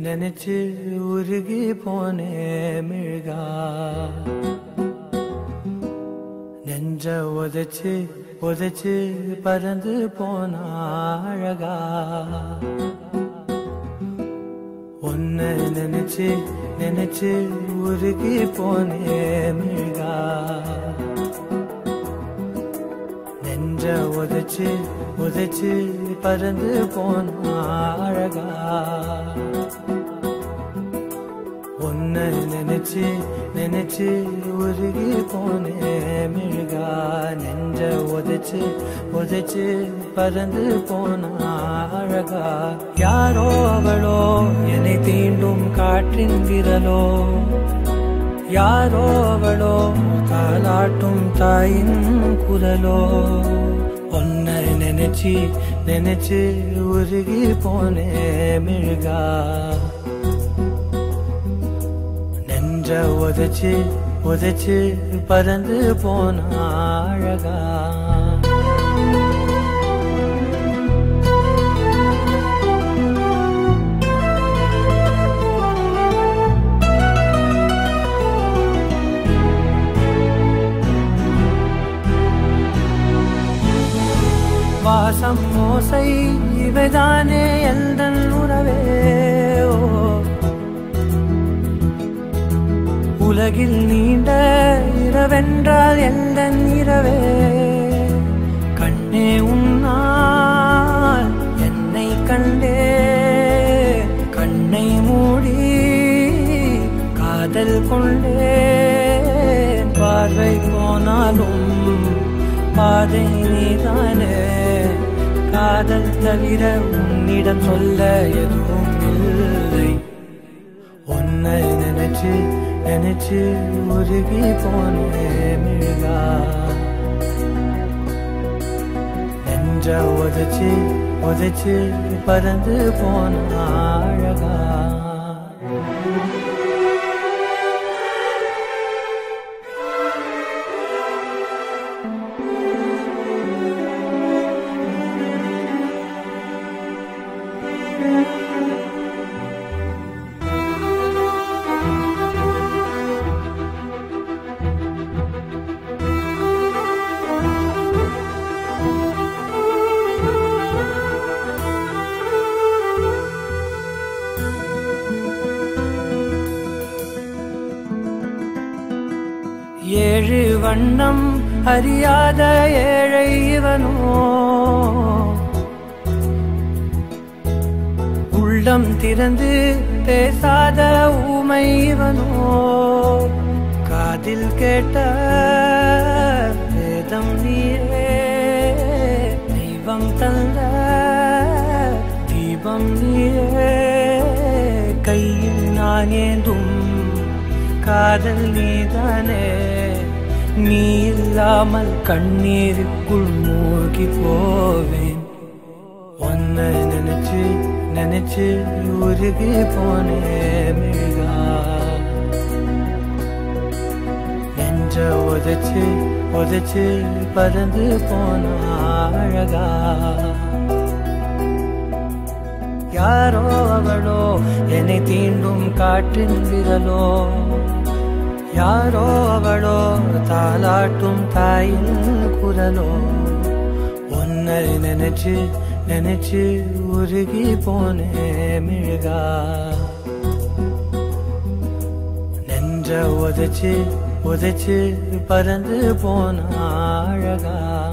நினைச்சு உருகி போனே மிழ்கா நெஞ்ச உதைச்சு உதைச்சு பறந்து போனா அழகா உன்னை நினைச்சு நினைச்சு உருகி போனே மிழ்கா நெஞ்ச உதைச்சு உதைச்சு பறந்து போனா அழகா உன்னை நினைச்சு நினைச்சு உருகி போனே மிழ்கா நெஞ்ச உதைச்சு உதைச்சு பறந்து போனா அழகா யாரோ அவளோ என்னை தீண்டும் காற்றின் விரலோ யாரோ அவளோ தாலாட்டும் தாயின் குரலோ உன்னை நினைச்சு நினைச்சு உருகி போனே மிழ்கா நெஞ்ச உதைச்சு உதைச்சு பறந்து போனா அழகா வாசம் மோசை இவைதானே எந்தன் உறவே உலகில் நீண்ட இரவென்றால் எந்தன் இரவே கண்ணே உன்னால் என்னை கண்டே கண்ணை மூடி காதல் கொண்டே பார்வை போனாலும் பாதை நீதானே காதல் தவிர உன்னிடம் சொல்ல எதுவும் இல்லை உன்னை நினைச்சு நினைச்சு உருகி போனே மிழ்கா நெஞ்ச உதைச்சு உதைச்சு பறந்து போனா அழகா ஏழு வண்ணம் அறியாத ஏழை இவனோ உள்ளம் திறந்து பேசாத ஊமை இவனோ காதில் கேட்ட வேதம் நீரே தெய்வம் தந்த தீபம் நீரே கையில் நான் ஏந்தும் காதல் நீதானே நீ இல்லாமல் கண்ணீருக்குள் மூழ்கி போவேன் உன்னை நினைச்சு நினைச்சு உருகி போனே மிழ்கா நெஞ்ச உதைச்சு உதைச்சு பறந்து போனா அழகா யாரோ அவளோ என்னை தீண்டும் காற்றின் விரலோ யாரோ அவளோ தாலாட்டும் தாயின் குரலோ உன்னை நினைச்சு நினைச்சு உருகி போனே மிழ்கா நெஞ்ச உதைச்சு உதைச்சு பறந்து போனா அழகா